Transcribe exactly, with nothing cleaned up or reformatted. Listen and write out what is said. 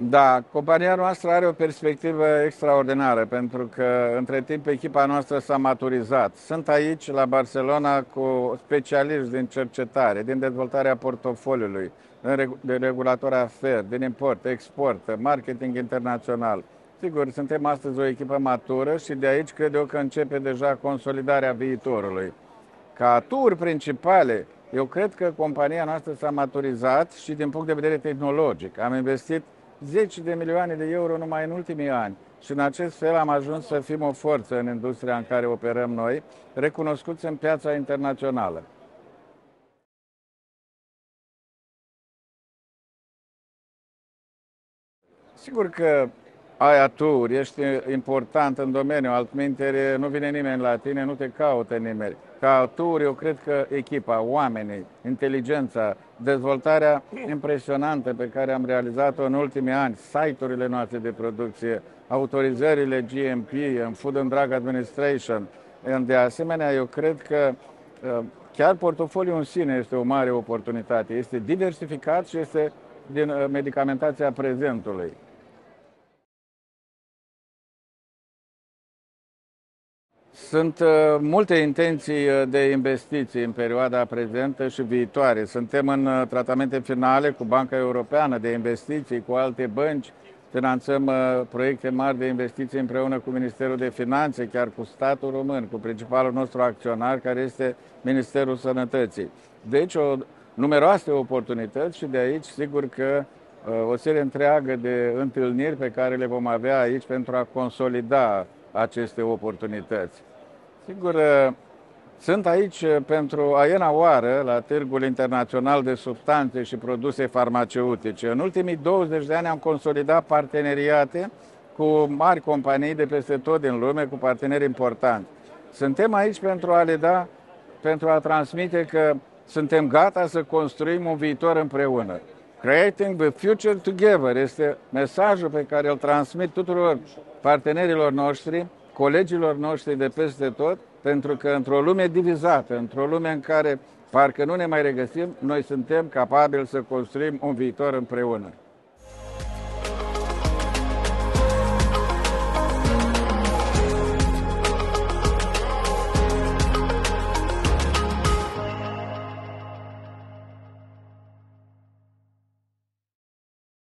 Da, compania noastră are o perspectivă extraordinară, pentru că între timp echipa noastră s-a maturizat. Sunt aici la Barcelona cu specialiști din cercetare, din dezvoltarea portofoliului, de regulator afer, din import, export, marketing internațional. Sigur, suntem astăzi o echipă matură și de aici cred eu că începe deja consolidarea viitorului. Ca aturi principale, eu cred că compania noastră s-a maturizat și din punct de vedere tehnologic. Am investit zeci de milioane de euro numai în ultimii ani și în acest fel am ajuns să fim o forță în industria în care operăm noi, recunoscuți în piața internațională. Sigur că ai aturi, ești important în domeniu, altminteri nu vine nimeni la tine, nu te caută nimeni. Ca aturi, eu cred că echipa, oamenii, inteligența, dezvoltarea impresionantă pe care am realizat-o în ultimii ani, site-urile noastre de producție, autorizările G M P în Food and Drug Administration. De asemenea, eu cred că chiar portofoliul în sine este o mare oportunitate. Este diversificat și este din medicamentația prezentului. Sunt uh, multe intenții de investiții în perioada prezentă și viitoare. Suntem în uh, tratamente finale cu Banca Europeană de Investiții, cu alte bănci. Finanțăm uh, proiecte mari de investiții împreună cu Ministerul de Finanțe, chiar cu statul român, cu principalul nostru acționar, care este Ministerul Sănătății. Deci, o, numeroase oportunități și de aici, sigur că uh, o serie întreagă de întâlniri pe care le vom avea aici pentru a consolida aceste oportunități. Sigur, sunt aici pentru a ena oară la Târgul Internațional de Substanțe și Produse Farmaceutice. În ultimii douăzeci de ani am consolidat parteneriate cu mari companii de peste tot din lume, cu parteneri importanti. Suntem aici pentru a le da, pentru a transmite că suntem gata să construim un viitor împreună. Creating the future together este mesajul pe care îl transmit tuturor partenerilor noștri, colegilor noștri de peste tot, pentru că într-o lume divizată, într-o lume în care parcă nu ne mai regăsim, noi suntem capabili să construim un viitor împreună.